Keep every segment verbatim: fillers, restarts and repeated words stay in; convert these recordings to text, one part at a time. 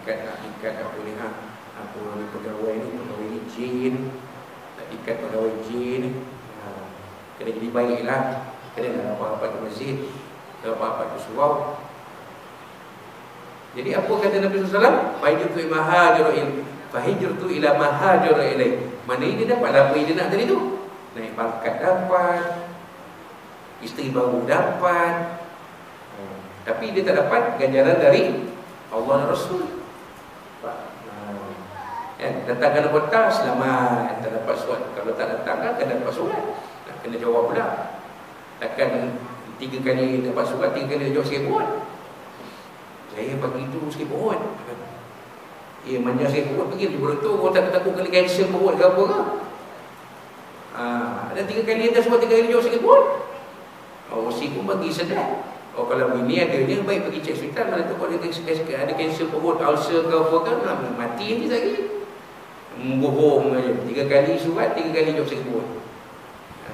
ikat nak ikat apa ni ha, apa ni pegawai ni, pegawai ni jin, nak ikat pegawai jin ni, ha, kena jadi baiklah, kena nak apa-apa ke masjid, apa-apa ke surau. Jadi apa kata Nabi sallallahu alaihi wasallam? Fahijratu ila mahajara ilaih. Fahijratu ila mahajara ilaih. Mana ini dapat apa yang dia nak tadi tu? Naik pangkat dapat, isteri baru dapat, hmm. tapi dia tak dapat ganjaran dari Allah dan Rasul. Hmm. Eh, datang kena petang, selamat, tak dapat solat. Kalau tak datang kan, tak dapat solat, nak kena jawab pula. Takkan tiga kali dapat solat, tiga kali jawab sikit pun. Saya pagi tu sikit perut. Eh, manja sikit perut, pergi perut tu, orang tak takut kena cancel perut ke apa ke. Ha, ada tiga kali atas sebab tiga kali jauh sikit pun. Oh, si pun bagi sedar. Oh, kalau begini adanya, baik pergi cek hospital. Mana tu kalau ada, ada kanser perut, ulcer ke apa kan, mati je lagi. Bohong aja. Tiga kali surat, tiga kali jauh sikit pun. Ha.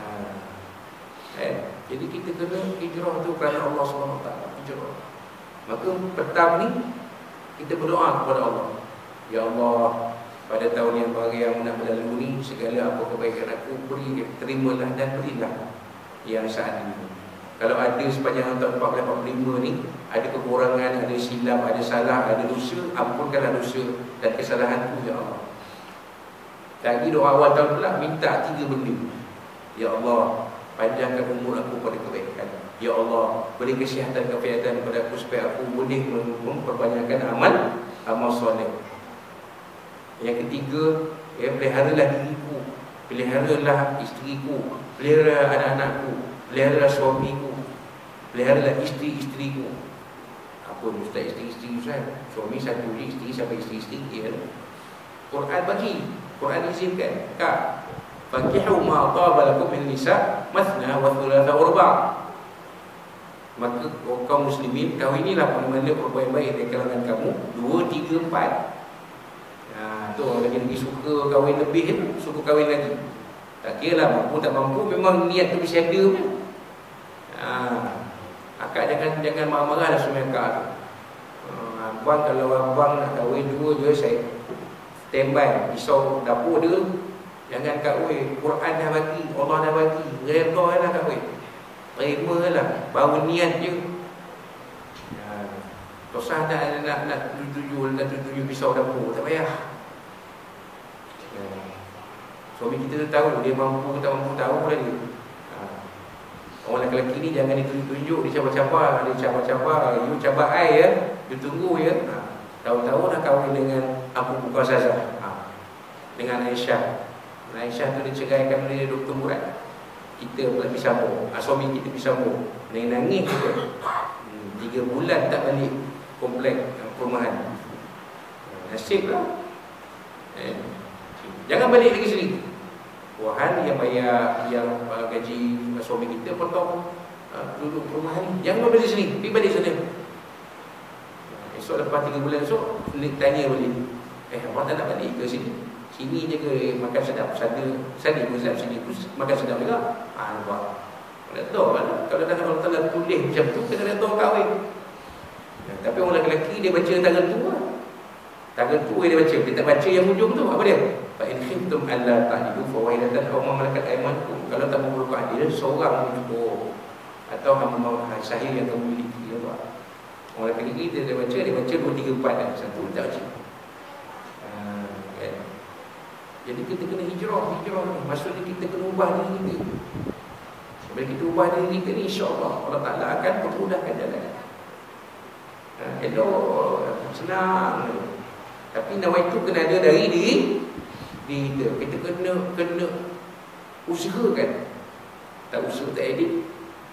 Eh, jadi kita kena hijrah tu kerana Allah subhanahu wa taala. Hijrah. Maka petang ni kita berdoa kepada Allah. Ya Allah, pada tahun yang baru yang nak berlalu ni, segala apa kebaikan aku beri, terimalah dan berilah yang saat ini. Kalau ada sepanjang tahun empat belas empat puluh lima ni ada kekurangan, ada silap, ada salah, ada dosa, ampunkanlah dosa dan kesalahanku ya Allah. Lagi doa awal tahun pula minta tiga benda. Ya Allah, panjangkan umur aku pada kebaikan. Ya Allah, beri kesihatan kefiatan kepada aku supaya aku boleh memperbanyakkan amal amal soleh. Yang ketiga, ya, peliharalah diriku, peliharalah isteriku, pelihara anak-anakku, peliharalah suamiku, peliharalah isteri-isteriku. Apa ni ustaz isteri-isteri ustaz? Suami satu je, isteri sampai isteri-isteri ya. Quran bagi, Quran izinkan. Kak, fakihu ma taba lakum min nisa mathna wa thulatha wa ruba'. Maka kaum muslimin, kahwinilah mana-mana perempuan baik dari kalangan kamu, dua, tiga, empat. Ha, tu orang lagi lagi suka kahwin lebih tu, suka kahwin lagi. Tak kira lah mampu tak mampu, memang niat tu mesti ada pun. Ha, akak jangan jangan marah-marah lah suami akak tu. Ha, abang kalau abang nak kahwin dua je, saya standby, pisau dapur dia. Jangan kahwin, Quran dah bagi, Allah dah bagi, redha lah kahwin. Terima lah, baru niat je. Ha, tosah nak nak nak tuju-tuju, nak tuju pisau dapur, tak payah. Ha, suami kita tu tahu dia mampu tak mampu, tahu lah dia. Ha, orang lelaki ni jangan ditunjuk-tunjuk, dia cabar-cabar, dia cabar-cabar, you cabar I ya, you tunggu ya. Ha, tahu-tahu nak kahwin dengan Abu Bakar Zazah, ha, dengan Aisyah. Aisyah tu dia ceraikan oleh Doktor Murad. Kita pula pergi sambung, ha, suami kita pergi sambung, nangis juga. Hmm, tiga bulan tak balik komplek perumahan. Nasib lah. Eh, jangan balik lagi sini. Tuhan yang bayar, yang uh, gaji suami kita potong uh, duduk perumahan ni. Jangan balik sini, pergi balik sana. Esok lepas tiga bulan esok, tanya balik, eh abang tak nak balik ke sini? Sini je ke makan sedap, sana sana pun sedap, sini pun makan sedap juga. Ah, nampak. Redha lah. Kalau dah Allah Taala tulis macam tu, kena redha kahwin. Ya, tapi orang lelaki dia baca tangan tu lah. Tangan tu dia baca, dia tak baca yang hujung tu. Apa dia? Fa in khiftum alla ta'dilu fa wahidatan aw ma malakat aymanukum. Kalau tak mampu adil, seorang cukup. Atau hamba sahih yang kamu miliki. Orang lelaki dia, dia baca, dia baca dua, tiga, empat dan satu tak baca. Ah, kan? Jadi kita kena hijrah, hijrah ni. Maksudnya kita kena ubah diri kita. Bila kita ubah diri kita ni, insya-Allah Allah Taala akan memudahkan jalan. Ha, elok, senang. Tapi nawai itu kena ada dari diri diri kita. Kita kena kena usahakan. Tak usaha tak edit.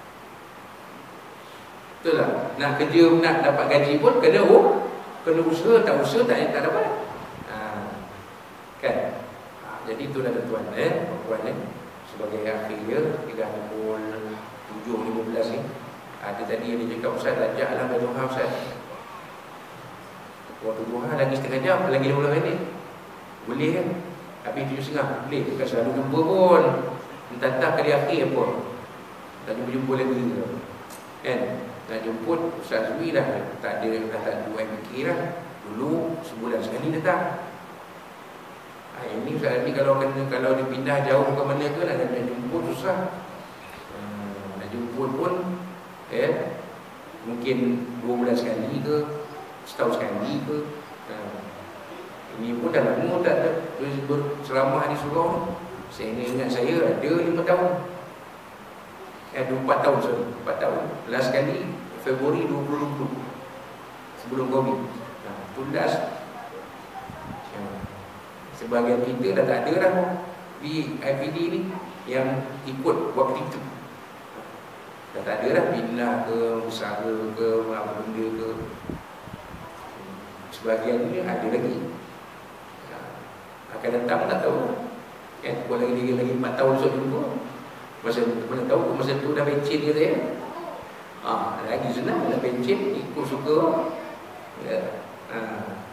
Betul tak? Nak kerja, nak dapat gaji pun kena oh, kena usaha, tak usaha tak tak dapat. Ha, kan? Jadi itulah tuan eh, puan eh, sebagai akhirnya tiga puluh tujuh lima belas ni. Ada tadi yang dia cakap Ustaz lajaklah berdoa Ustaz. Waktu duha lagi setengah jam, lagi lima belas minit. Boleh kan? Habis tujuh setengah, boleh. Bukan selalu jumpa pun. Entah-entah kali akhir pun. Tak jumpa-jumpa lagi kan? Nak jemput Ustaz Zui dah tak ada, dah tak ada buat fikir lah. Dulu sebulan sekali datang. Ha, ini sekarang ni kalau kena, kalau dia pindah jauh ke mana ke, nak, nak jemput susah. Hmm, nak jemput pun eh, mungkin dua bulan sekali ke, setahun sekali ke. Ha, ini pun dah lama tak ada berceramah di surau. Saya ingat saya ada lima tahun. Eh, empat tahun sorry, empat tahun. Last kali Februari dua ribu dua puluh sebelum Covid. Nah, tundas. Sebahagian kita dah tak ada dah di I P D ni yang ikut waktu itu. Dah tak ada dah bina ke, usaha ke, apa benda ke. Sebahagian ni ada lagi. Akan datang tak tahu. Kan, buat lagi dia lagi empat tahun esok jumpa. Masa mana tahu masa tu dah pencin dia saya. Ah, lagi senang dah pencin ikut suka. Ya. Ha.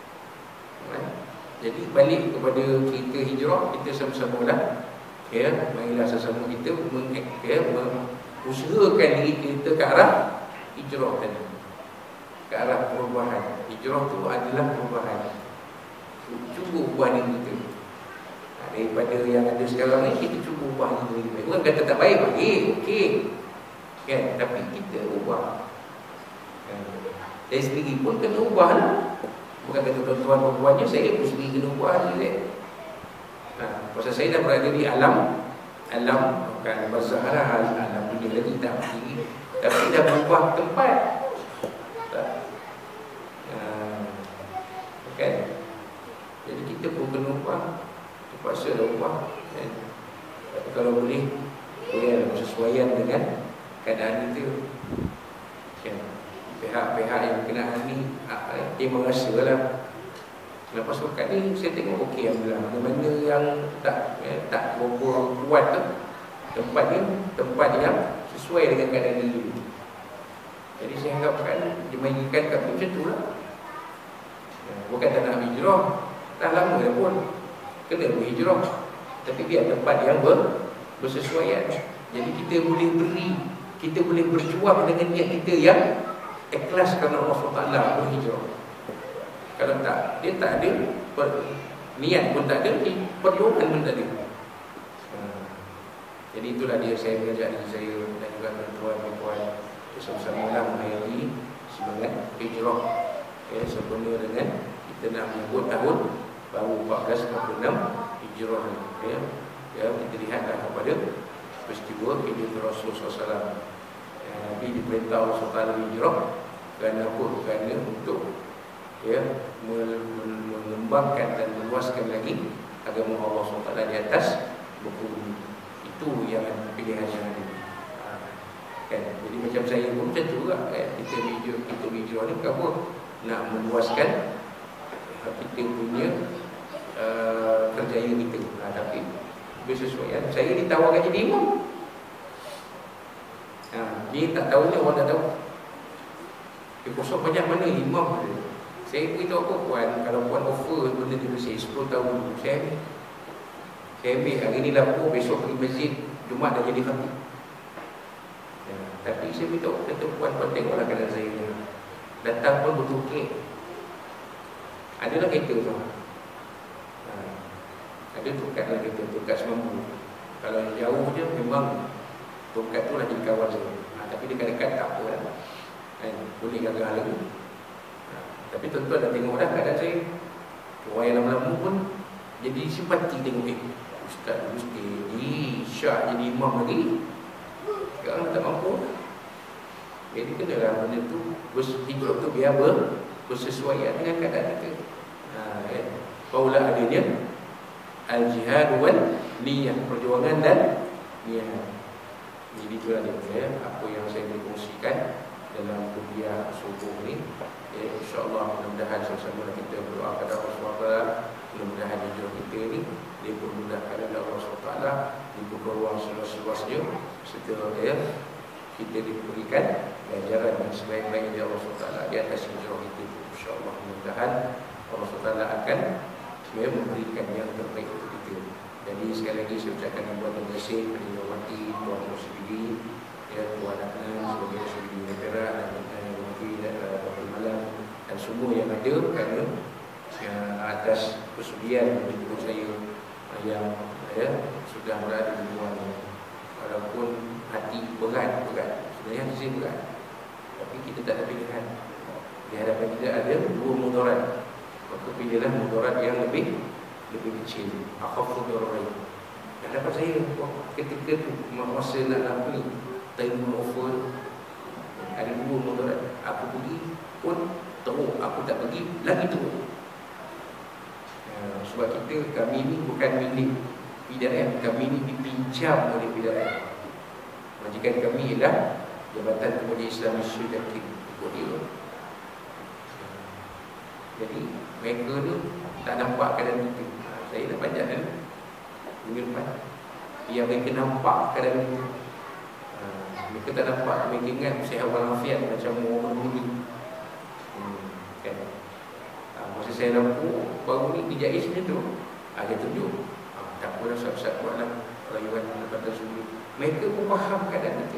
Jadi balik kepada cerita hijrah, kita sama-sama lah. Ya, marilah sesama kita ya, mengusahakan diri kita ke arah hijrah tadi. Ke arah perubahan. Hijrah tu adalah perubahan. Cuba ubah diri kita. Daripada yang ada sekarang ni, kita cuba ubah diri kita. Bukan kata tak baik, baik, okey. Kan? Tapi kita ubah. Kan? Saya sendiri pun kena ubah lah. Bukan kata tuan-tuan perempuannya, saya pun sendiri kena ubah diri. Ha, pasal saya dah berada di alam, alam bukan barzakh lah, alam dunia lagi tak pergi. Tapi dah berubah tempat. Tak. Ha, kan? Jadi kita pun kena ubah. Terpaksa dah ubah. Kan? Tapi kalau boleh, boleh bersesuaian dengan keadaan itu. Kan? Pihak-pihak yang berkenaan ni dia merasa lah. Lepas waktu ni saya tengok okey alhamdulillah. Mana-mana yang tak eh, tak berapa kuat tu, tempat ni tempat yang sesuai dengan keadaan diri. Jadi saya harapkan dimainkan kat macam tu lah. Bukan tak nak hijrah, dah lama dah pun kena berhijrah. Tapi biar tempat yang ber, bersesuaian. Jadi kita boleh beri, kita boleh berjuang dengan niat kita yang ikhlas kerana Allah subhanahu wa taala berhijrah. Kalau tak, dia tak ada per, niat pun tak ada, perjuangan pun tak ada. Hmm. Jadi itulah dia saya mengajak diri saya dan juga tuan-tuan bersama-sama lah menghayati semangat hijrah. Ya, sempurna dengan kita nak menyebut tahun baru empat belas empat puluh enam hijrah ni. Ya, ya, kita lihatlah kepada peristiwa hidup Rasulullah sallallahu alaihi wasallam. Nabi diperintah Allah subhanahu wa taala hijrah kerana apa? Kerana untuk ya, mengembangkan dan meluaskan lagi agama Allah subhanahu wa taala di atas muka bumi. Itu yang pilihan yang ada. Ha, kan? Jadi macam saya pun macam tu juga kan? Kita hijrah, kita hijrah ni apa? Nak meluaskan kita punya uh, kerjaya kita. Ha, tapi bersesuaian. Saya ditawarkan jadi imam. Ha, dia tak tahu ni, orang tak tahu. Dia kosong banyak mana imam dia. Saya beritahu apa puan, kalau puan offer benda di Malaysia sepuluh tahun dulu, saya ambil. Saya ambil, hari ni lapor, besok pergi masjid, Jumaat dah jadi khatib. Ya, tapi saya beritahu, kata puan, puan tengoklah keadaan saya ni. Datang pun bertukik. Adalah kereta tu. Ha, ada tukat lah kereta, tukat semampu. Kalau jauh je memang tongkat tu lah jadi kawan saya. Ha, tapi dekat-dekat tak apa lah. Eh, boleh gagah lagi. Ha, tapi tuan-tuan dah tengok dah keadaan saya. Orang yang lama-lama pun jadi simpati tengok. Eh, Ustaz dulu steady, Syah jadi imam lagi. Sekarang tak mampu. Jadi kena lah benda tu, hidup tu biar ber, bersesuaian dengan keadaan kita. Ha, eh. Paulah adanya al-jihad wal niyah, perjuangan dan niyah. Jadi itulah dia ya, apa yang saya boleh kongsikan dalam kuliah subuh ni. Ya, InsyaAllah mudah-mudahan sama-sama kita berdoa kepada Allah subhanahu wa taala. Mudah-mudahan hijrah kita ni dia permudahkan oleh Allah subhanahu wa taala, dibuka ruang seluas-luasnya serta ya, kita diberikan ganjaran yang sebaik-baiknya Allah subhanahu wa taala di atas hijrah kita. InsyaAllah mudah-mudahan Allah subhanahu wa taala akan ya, memberikan yang terbaik untuk kita. Jadi sekali lagi saya ucapkan yang buat terima kasih kepada Yang Hormati Tuan Musyidi, ya, Tuan Adnan sebagai Musyidi Negara dan Yang Hormati Dr. Malam Dan semua yang ada kerana ya, atas persudian menjemput saya yang ya, sudah berada di luar. Walaupun hati berat, berat. Sebenarnya hati saya berat, tapi kita tak ada pilihan. Di hadapan kita ada dua mudarat, maka pilihlah mudarat yang lebih lebih kecil. Akhafu dararain. Di hadapan saya ketika tu masa nak lakukan time offer, ada dua mudarat. Aku pergi pun teruk, aku tak pergi lagi teruk. Ya, sebab kita, kami ni bukan milik P D R M, kami ni dipinjam oleh P D R M. Majikan kami ialah Jabatan Pemuda Islam Malaysia dan ikut dia. Jadi mereka ni tak nampak keadaan itu. Saya dah panjang kan minggu depan. Biar mereka nampak keadaan itu. Mereka tak nampak, mereka ingat sihat walafiat macam orang dulu. hmm, kan? Ha, masa saya lampu baru ni di Jais ni tu ada tunjuk. Ha, tak apalah, Ustaz-Ustaz buatlah rayuan daripada sudut. Mereka pun faham keadaan itu.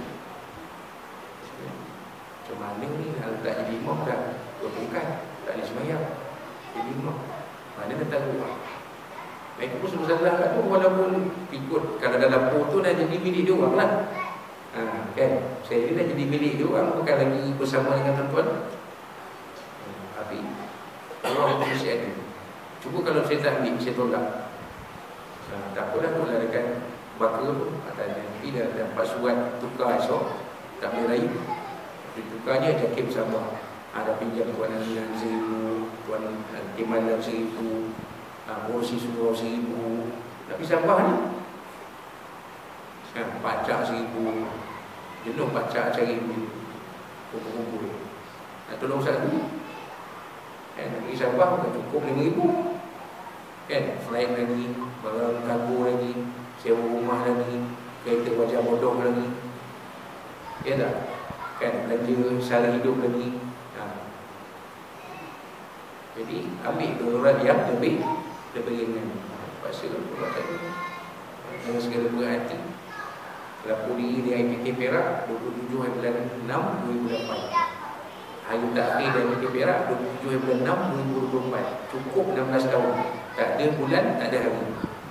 Macam mana ni kalau tak jadi imam dah berbukan, tak boleh semayang, jadi imam, mana dah tahu. Mereka pun suruh salah kat tu, walaupun ikut kalau dalam dapur tu dah jadi milik dia orang lah. Ha, kan? Saya ni dah jadi milik dia orang, bukan lagi bersama dengan tuan-tuan. Hmm, tapi Allah mesti ada. Cuba kalau saya tak ambil, saya tolak. Ha, tak apalah, tolak dekat bakar tu katanya, nanti dah dapat surat tukar esok, tak boleh rayu. Tukarnya jakib bersama. Ada pinjam Tuan Aminan seribu, Tuan Timanan seribu, Morsi Surau seribu. Tapi sampah ni kan, pacak seribu. Jenuh pacak cari duit, kumpul-kumpul. Nak tolong satu kan, bagi sampah bukan cukup lima ribu kan, flight lagi, barang kargo lagi, sewa rumah lagi, kereta wajah bodoh lagi, ya tak? Kan, belanja sara hidup lagi. Ha. Jadi ambil darurat yang lebih lebih ringan. Paksa buat tadi dengan segala berat hati. Lapor diri di I P K Perak dua puluh tujuh bulan enam dua ribu lapan. Hari terakhir dari I P K Perak dua puluh tujuh bulan enam dua ribu dua puluh empat. Cukup enam belas tahun. Tak ada bulan, tak ada hari.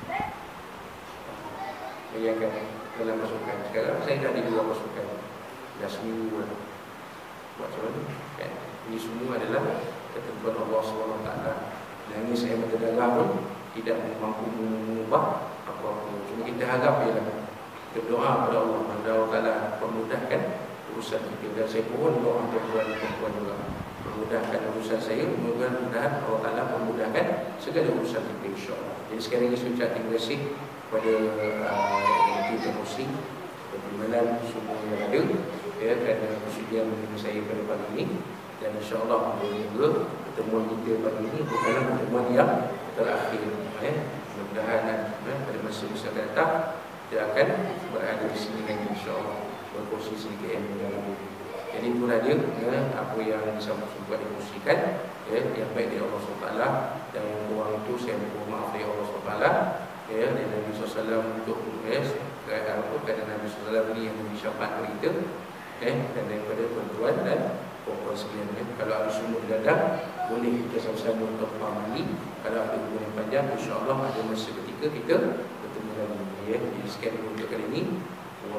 Bayangkan dalam pasukan. Sekarang saya dah di luar pasukan, dah seminggu lah. Buat macam mana? Kan? Ini semua adalah ketentuan Allah subhanahu wa taala. Dan ini saya berdarah pun tidak mampu mengubah apa-apa. Cuma kita harap ialah berdoa kepada Allah, Allah Taala permudahkan urusan kita. Dan saya mohon doa tuan-tuan dan puan juga, permudahkan urusan saya. Mudah-mudahan Allah Taala permudahkan segala urusan kita, insya-Allah. Jadi sekali lagi saya ucap terima kasih kepada Ibu uh, Muslim, pertimbangan semua yang ada ya, kerana persetujuan menerima saya pada pagi ini. Dan insya-Allah juga pertemuan kita pagi ini bukanlah pertemuan yang terakhir ya. Mudah-mudahan ya, pada masa-masa akan datang kita akan berada di sini lagi, insya-Allah, berkongsi sedikit ilmu yang lebih. Jadi itu saja ya, apa yang bisa sempat dikongsikan ya, yang baik dari Allah subhanahu wa taala, dan yang kurang itu saya mohon maaf dari Allah subhanahu wa taala ya, dan Nabi sallallahu alaihi wasallam untuk ya, kerana apa kerana Nabi sallallahu alaihi wasallam ini yang memberi syafaat bagi kita ya, dan daripada tuan-tuan dan puan-puan sekalian ya. Kalau ada sumur dadah boleh kita sama-sama untuk pamali. Kalau ada hubungan panjang, insya-Allah ada masa ketika kita bertemu lagi ya. Jadi sekian untuk kali ini.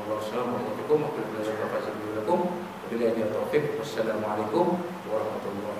Wassalamualaikum warahmatullahi wabarakatuh. Wassalamualaikum warahmatullahi wabarakatuh.